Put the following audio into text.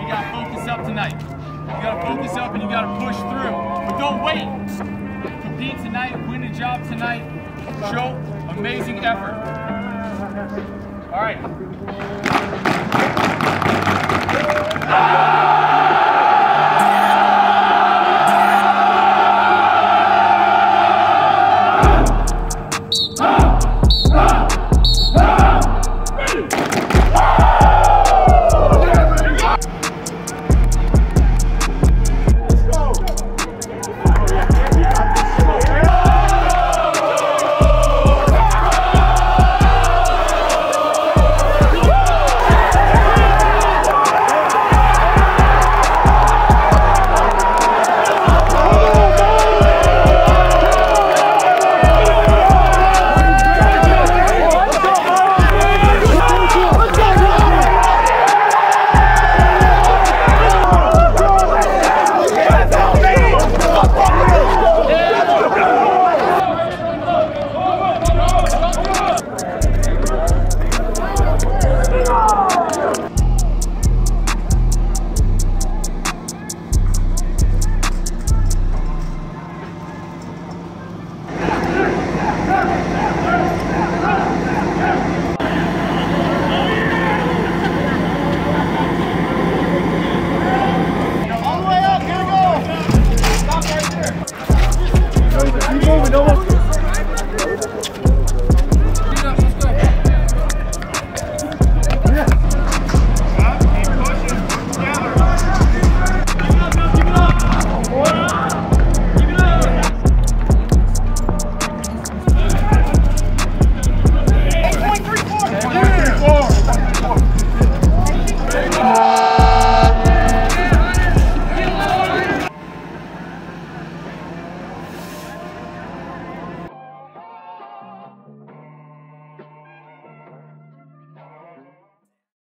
You gotta focus up tonight. You gotta focus up and you gotta push through. But don't wait. Compete tonight, win the job tonight. Show amazing effort. All right.